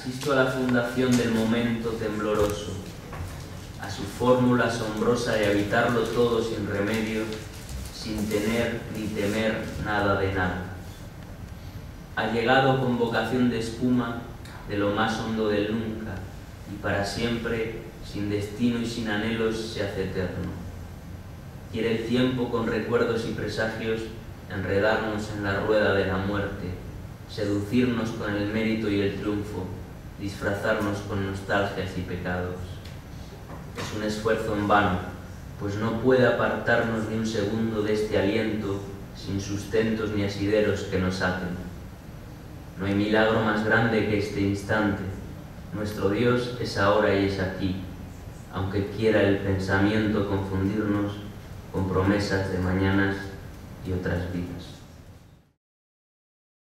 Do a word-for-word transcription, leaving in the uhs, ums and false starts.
Asisto a la fundación del momento tembloroso, a su fórmula asombrosa de habitarlo todo sin remedio, sin tener ni temer nada de nada. Ha llegado con vocación de espuma de lo más hondo del nunca, y para siempre, sin destino y sin anhelos, se hace eterno. Quiere el tiempo con recuerdos y presagios enredarnos en la rueda de la muerte, seducirnos con el mérito y el triunfo, disfrazarnos con nostalgias y pecados. Es un esfuerzo en vano, pues no puede apartarnos ni un segundo de este aliento sin sustentos ni asideros que nos aten. No hay milagro más grande que este instante. Nuestro Dios es ahora y es aquí, aunque quiera el pensamiento confundirnos con promesas de mañanas y otras vidas.